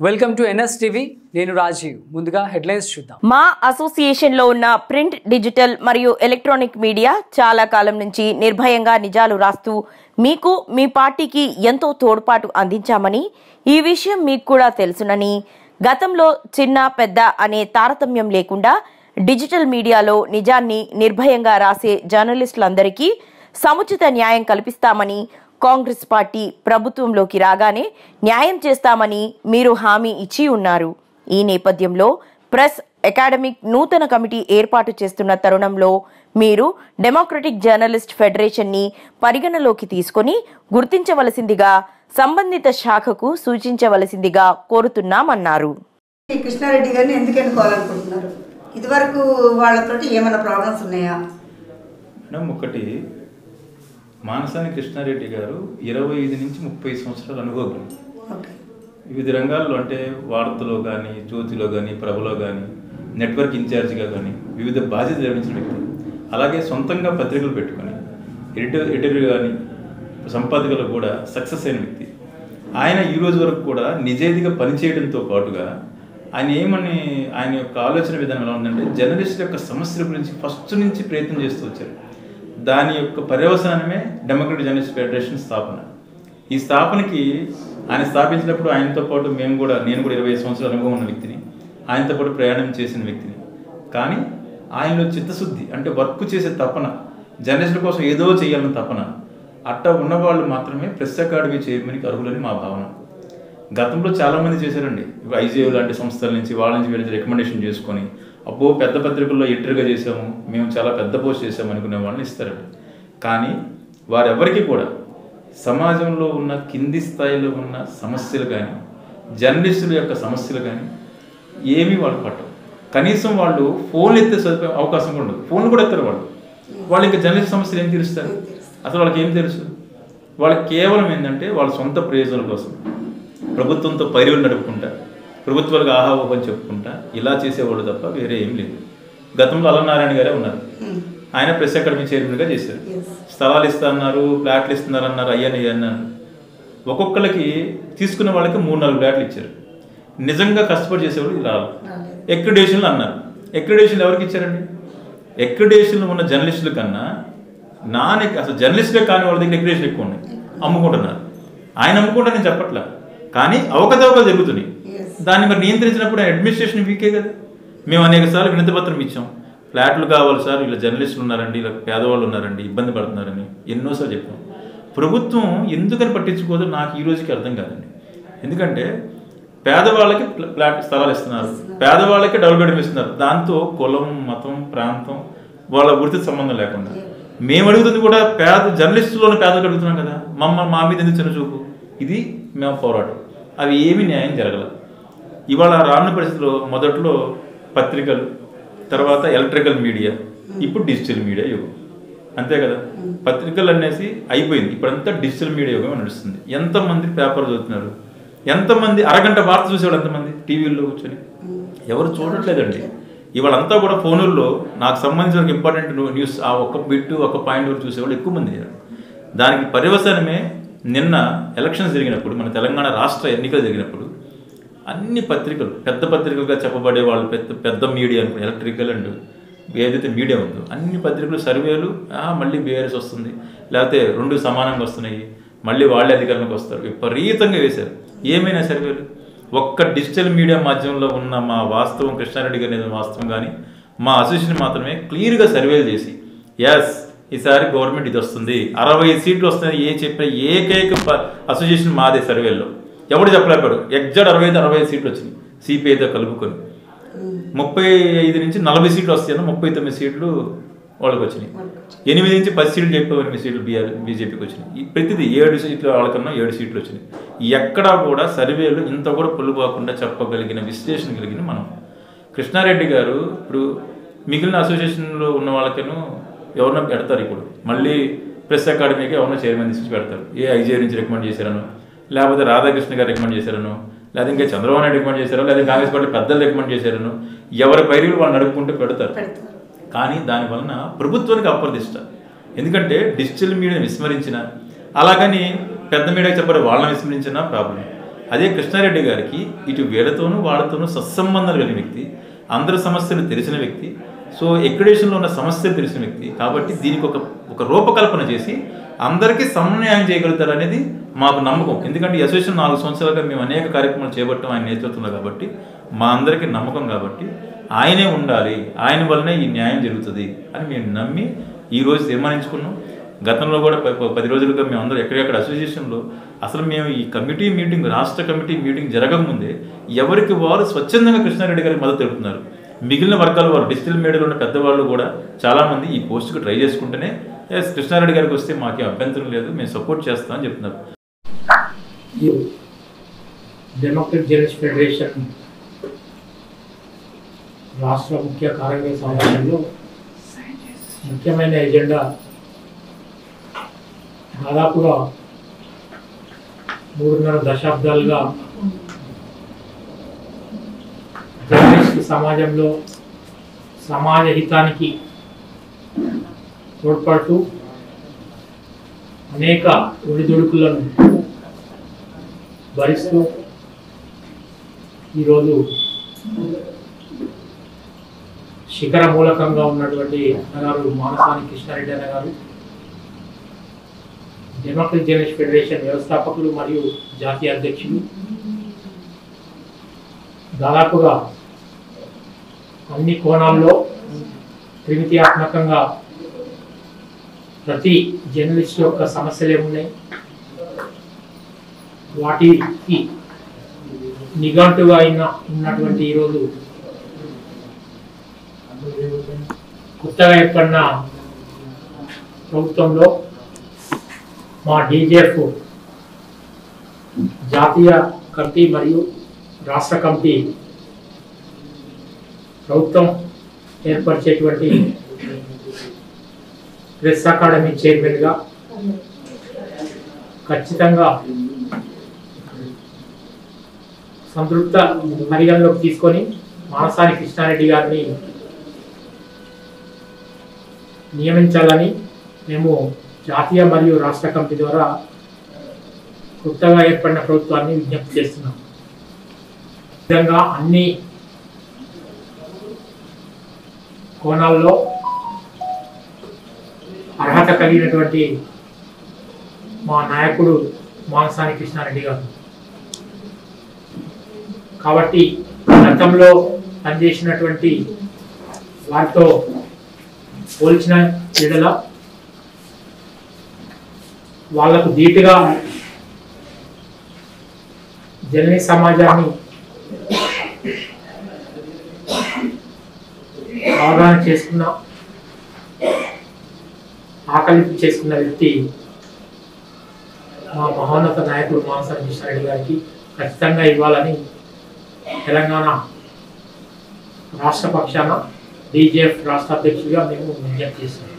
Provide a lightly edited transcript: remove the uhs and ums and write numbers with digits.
Welcome to NSTV. నేను రాజీవ్. ముందుగా headlines చూద్దాం. మా అసోసియేషన్ లో ఉన్న ప్రింట్, డిజిటల్ మరియు ఎలక్ట్రానిక్ మీడియా చాలా కాలం నుంచి నిర్భయంగా నిజాలు రాస్తూ మీకు మీ పార్టీకి ఎంతో తోడ్పాటు అందించామని, ఈ విషయం మీకు కూడా తెలుసునని, గతంలో చిన్న పెద్ద అనే తారతమ్యం లేకుండా డిజిటల్ మీడియాలో నిజాన్ని నిర్భయంగా రాసే జర్నలిస్టులందరికీ సముచిత న్యాయం కల్పిస్తామని, కాంగ్రెస్ పార్టీ ప్రభుత్వంలోకి రాగానే న్యాయం చేస్తామని మీరు హామీ ఇచ్చి ఉన్నారు. ఈ నేపథ్యంలో ప్రెస్ అకాడమిక్ నూతన కమిటీ ఏర్పాటు చేస్తున్న తరుణంలో మీరు డెమోక్రటిక్ జర్నలిస్ట్ ఫెడరేషన్ ని పరిగణలోకి తీసుకొని గుర్తించవలసిందిగా సంబంధిత శాఖకు సూచించవలసిందిగా కోరుతున్నామన్నారు. కృష్ణారెడ్డి గారిని ఎందుకు ఎన్నుకోవాలనుకుంటున్నారు? ఇదివరకు వాళ్ళతోటి ఏమైనా ప్రాబ్లమ్స్ ఉన్నాయా? ఒకటి, మానసాని కృష్ణారెడ్డి గారు 25 నుంచి 30 సంవత్సరాల అనుభవం. వివిధ రంగాల్లో అంటే వార్తలో కానీ, జ్యోతిలో కానీ, ప్రభలో కానీ, నెట్వర్క్ ఇన్ఛార్జిగా కానీ వివిధ బాధ్యతలు నిర్వహించిన వ్యక్తి. అలాగే సొంతంగా పత్రికలు పెట్టుకొని ఎడిటర్ కానీ సంపాదకులు కూడా సక్సెస్ అయిన వ్యక్తి. ఆయన ఈ రోజు వరకు కూడా నిజాయితీగా పనిచేయడంతో పాటుగా ఆయన యొక్క ఆలోచన విధానం ఎలా ఉందంటే, జర్నలిస్ట్ యొక్క సమస్యల గురించి ఫస్ట్ నుంచి ప్రయత్నం చేస్తూ వచ్చారు. దాని యొక్క పర్యవసానమే డెమోక్రటిక్ జర్నలిస్ట్ ఫెడరేషన్ స్థాపన. ఈ స్థాపనకి ఆయన స్థాపించినప్పుడు ఆయనతో పాటు నేను కూడా 25 సంవత్సరాల అనుభవం ఉన్న వ్యక్తిని, ఆయనతో పాటు ప్రయాణం చేసిన వ్యక్తిని. కానీ ఆయనలో చిత్తశుద్ధి అంటే వర్క్ చేసే తపన, జర్నలిస్టుల కోసం ఏదో చేయాలని తపన, అట్టా ఉన్నవాళ్ళు మాత్రమే ప్రెస్ అకాడమీ చైర్మన్కి అర్హులని మా భావన. గతంలో చాలామంది చేశారండి. IJO లాంటి సంస్థల నుంచి వాళ్ళ నుంచి వీళ్ళకి రికమెండేషన్ చేసుకొని, అబ్బో పెద్ద పత్రికల్లో ఎడిటర్గా చేసాము, మేము చాలా పెద్ద పోస్ట్ చేసాము అనుకునే వాళ్ళని ఇస్తారండి. కానీ వారెవరికి కూడా సమాజంలో ఉన్న కింది స్థాయిలో ఉన్న సమస్యలు కానీ, జర్నలిస్టుల యొక్క సమస్యలు కానీ ఏమీ వాళ్ళు పట్టవు. కనీసం వాళ్ళు ఫోన్లు ఎత్తే అవకాశం కూడా ఉండదు. ఫోన్లు కూడా ఎత్తారు వాళ్ళు ఇంకా జర్నలిస్ట్ సమస్యలు ఏం తీరుస్తారు? అసలు వాళ్ళకి ఏం తెలుసు? వాళ్ళకి కేవలం ఏంటంటే వాళ్ళ సొంత ప్రయోజనాల కోసం ప్రభుత్వంతో పైరులు నడుపుకుంటా, ప్రభుత్వాలకు ఆహావోహం చెప్పుకుంటా ఇలా చేసేవాళ్ళు తప్ప వేరే ఏం లేదు. గతంలో అలనారాయణ గారే ఉన్నారు. ఆయన ప్రెస్ అకాడమీ చైర్మన్గా చేశారు. స్థలాలు ఇస్తున్నారు, ఫ్లాట్లు ఇస్తున్నారు అన్నారు, అయ్యని అన్నారు. ఒక్కొక్కరికి తీసుకున్న వాళ్ళకి 3-4 ఫ్లాట్లు ఇచ్చారు. నిజంగా కష్టపడి చేసేవాళ్ళు రాదు. ఎక్రిడేషన్లు అన్నారు. ఎక్రిడేషన్లు ఎవరికి ఇచ్చారండి? ఎక్రిడేషన్లు ఉన్న జర్నలిస్టుల కన్నా అసలు జర్నలిస్టులే కాని వాళ్ళ దగ్గర ఎక్రిడేషన్ ఎక్కువ ఉన్నాయి, అమ్ముకుంటున్నారు. ఆయన అమ్ముకుంటా నేను చెప్పట్లా, కానీ అవకతవకలు జరుగుతున్నాయి. దాన్ని మరి నియంత్రించినప్పుడు అడ్మినిస్ట్రేషన్ వీకే కదా. మేము అనేక సార్లు వినతి పత్రం ఇచ్చాం, ఫ్లాట్లు కావాలి సార్, ఇలా జర్నలిస్టులు ఉన్నారండి, ఇలా పేదవాళ్ళు ఉన్నారండి, ఇబ్బంది పడుతున్నారని ఎన్నోసార్లు చెప్పాం. ప్రభుత్వం ఎందుకని పట్టించుకోదో నాకు ఈ రోజుకి అర్థం కాదండి. ఎందుకంటే పేదవాళ్ళకి స్థలాలు ఇస్తున్నారు, పేదవాళ్ళకి డెవలప్మెంట్ ఇస్తున్నారు. దాంతో కులం, మతం, ప్రాంతం వాళ్ళ వృత్తి సంబంధం లేకుండా మేము అడుగుతుంది కూడా జర్నలిస్టులోని పేదలు అడుగుతున్నాం కదా. మా మీద ఎందుకు చిన్నచూపు? ఇది మేము పోరాటం. అవి ఏమీ న్యాయం జరగలేదు. ఇవాళ రానున్న పరిస్థితిలో మొదట్లో పత్రికలు, తర్వాత ఎలక్ట్రికల్ మీడియా, ఇప్పుడు డిజిటల్ మీడియా యుగం. అంతే కదా. పత్రికలు అనేసి అయిపోయింది, ఇప్పుడంతా డిజిటల్ మీడియా యుగం నడుస్తుంది. ఎంతమంది పేపర్ చదువుతున్నారు? ఎంతమంది అరగంట వార్త చూసేవాళ్ళు? ఎంతమంది టీవీల్లో కూర్చొని? ఎవరు చూడట్లేదండి. ఇవాళంతా కూడా ఫోనుల్లో నాకు సంబంధించిన ఇంపార్టెంట్ న్యూస్ ఆ ఒక్క బిట్టు, ఒక పాయింట్ వరకు చూసేవాళ్ళు ఎక్కువ మంది. దానికి పర్యవసానమే నిన్న ఎలక్షన్స్ జరిగినప్పుడు, మన తెలంగాణ రాష్ట్ర ఎన్నికలు జరిగినప్పుడు అన్ని పత్రికలు, పెద్ద పత్రికలుగా చెప్పబడే వాళ్ళు, పెద్ద మీడియా, ఎలక్ట్రికల్ అండ్ ఏదైతే మీడియా ఉందో అన్ని పత్రికలు సర్వేలు, మళ్ళీ బీఆర్ఎస్ వస్తుంది, లేకపోతే 2 సమానంగా వస్తున్నాయి, మళ్ళీ వాళ్ళే అధికారంలోకి వస్తారు, విపరీతంగా వేశారు. ఏమైనా సర్వేలు ఒక్క డిజిటల్ మీడియా మాధ్యమంలో ఉన్న మా వాస్తవం, కృష్ణారెడ్డి గారి వాస్తవం కానీ మా అసోసియేషన్ మాత్రమే క్లియర్గా సర్వేలు చేసి, ఎస్ ఈసారి గవర్నమెంట్ ఇది వస్తుంది, 60 సీట్లు వస్తాయి ఏ చెప్పిన ఏకైక అసోసియేషన్ మాదే. సర్వేల్లో ఎవడు చెప్పలేపాడు. ఎగ్జాక్ట్ 65 సీట్లు వచ్చినాయి సిపిఐతో కలుపుకొని. 35 నుంచి 40 సీట్లు వస్తాయన్న 39 సీట్లు వాళ్ళకి వచ్చినాయి. 8 నుంచి 10 సీట్లు చెప్పి 8 సీట్లు బీజేపీకి వచ్చినాయి. ప్రతిదీ 7 సీట్లు వాళ్ళకన్నా 7 సీట్లు వచ్చినాయి. ఎక్కడా కూడా సర్వేలు ఇంత కూడా పొల్లుపోకుండా చెప్పగలిగిన, విశ్లేషణ కలిగిన మనం. కృష్ణారెడ్డి గారు ఇప్పుడు మిగిలిన అసోసియేషన్లో ఉన్న వాళ్ళకేనో ఎవరినో పెడతారు. ఇప్పుడు మళ్ళీ ప్రెస్ అకాడమీకి ఎవరినో చైర్మన్ తీసుకొచ్చి పెడతారు. IJO నుంచి రికమెండ్ చేశారనో, లేకపోతే రాధాకృష్ణ గారు రికమెండ్ చేశారనో, లేదా ఇంకా చంద్రబాబు నాయుడు రికమెండ్ చేశారో, లేదా కాంగ్రెస్ పార్టీ పెద్దలు రికమెండ్ చేశారనో, ఎవరి పైరులు వాళ్ళు నడుపుకుంటూ పెడతారు. కానీ దానివలన ప్రభుత్వానికి అప్రదిష్ట. ఎందుకంటే డిజిటల్ మీడియాని విస్మరించిన, అలాగని పెద్ద మీడియాకి చెప్పారు వాళ్ళని విస్మరించినా ప్రాబ్లం. అదే కృష్ణారెడ్డి గారికి ఇటు వీళ్ళతోనూ వాళ్ళతోనూ సత్సంబంధాలు కలిగిన వ్యక్తి, అందరి సమస్యలు తెలిసిన వ్యక్తి, సో ఎక్రిడేషన్లో ఉన్న సమస్యలు తెలిసిన వ్యక్తి కాబట్టి దీనికి ఒక రూపకల్పన చేసి అందరికీ సమన్వయం చేయగలుగుతారు అనేది మాకు నమ్మకం. ఎందుకంటే ఈ అసోసియేషన్ 4 సంవత్సరాలుగా మేము అనేక కార్యక్రమాలు చేపట్టాం ఆయన నేతృత్వంలో కాబట్టి మా అందరికీ నమ్మకం కాబట్టి ఆయనే ఉండాలి, ఆయన వల్లనే ఈ న్యాయం జరుగుతుంది అని మేము నమ్మి ఈరోజు తీర్మానించుకున్నాం. గతంలో కూడా 10 రోజులుగా మేము అందరూ ఎక్కడెక్కడ అసోసియేషన్లో అసలు మేము ఈ కమిటీ మీటింగ్, రాష్ట్ర కమిటీ మీటింగ్ జరగకముందే ఎవరికి వారు స్వచ్ఛందంగా కృష్ణారెడ్డి గారికి మద్దతు తెలుపుతున్నారు. మిగిలిన వర్గాల వారు డిజిటల్ మీడియాలో ఉన్న పెద్దవాళ్ళు కూడా చాలామంది ఈ పోస్టుకు ట్రై చేసుకుంటేనే కృష్ణారెడ్డి గారికి వస్తే మాకే అభ్యంతరం లేదు, మేము సపోర్ట్ చేస్తామని చెప్తున్నారు. డెమోక్రటిక్ జర్నలిస్ట్ ఫెడరేషన్ రాష్ట్ర ముఖ్య కార్యవర్గ సమావేశంలో ముఖ్యమైన ఎజెండా దాదాపుగా 3.5 దశాబ్దాలుగా జర్నలిస్ట్ సమాజంలో సమాజ హితానికి తోడ్పడుతూ అనేక ఒడిదుడుకులను భరిస్తూ ఈరోజు శిఖర మూలకంగా ఉన్నటువంటి అన్నగారు మానసాని కృష్ణారెడ్డి అన్నగారు డెమోక్రటిక్ జర్నలిస్ట్ ఫెడరేషన్ వ్యవస్థాపకులు మరియు జాతీయ అధ్యక్షులు. దాదాపుగా అన్ని కోణాల్లో త్రిమితీయాత్మకంగా ప్రతి జర్నలిస్ట్ యొక్క సమస్యలు ఏమున్నాయి, వాటికి నిఘంటుగా ఉన్నటువంటి ఈరోజు కొత్తగా ఏర్పడిన ప్రభుత్వంలో మా డీజేఎఫ్ జాతీయ కమిటీ మరియు రాష్ట్ర కమిటీ ప్రభుత్వం ఏర్పరిచేటువంటి ప్రెస్ అకాడమీ చైర్మన్గా ఖచ్చితంగా సంతృప్త పరిగణలోకి తీసుకొని మానసాని కృష్ణారెడ్డి గారిని నియమించాలని మేము జాతీయ మరియు రాష్ట్ర కమిటీ ద్వారా కొత్తగా ఏర్పడిన ప్రభుత్వాన్ని విజ్ఞప్తి చేస్తున్నాం. విధంగా అన్ని కోణాల్లో అర్హత కలిగినటువంటి మా నాయకుడు మానసాని కృష్ణారెడ్డి గారు కాబట్టి గతంలో పనిచేసినటువంటి వారితో పోల్చిన ఎడల వాళ్లకు ధీటుగా జర్నలిస్ట్ సమాజాన్ని అవగాహన చేసుకున్న ఆకలింపు చేసుకున్న వ్యక్తి మా మహోన్నత నాయకుడు మానసాని కృష్ణారెడ్డి గారికి ఖచ్చితంగా ఇవ్వాలని తెలంగాణ రాష్ట్ర పక్షాన డీజేఎఫ్ రాష్ట్ర అధ్యక్షుడిగా మేము విజ్ఞప్తి చేస్తున్నాం.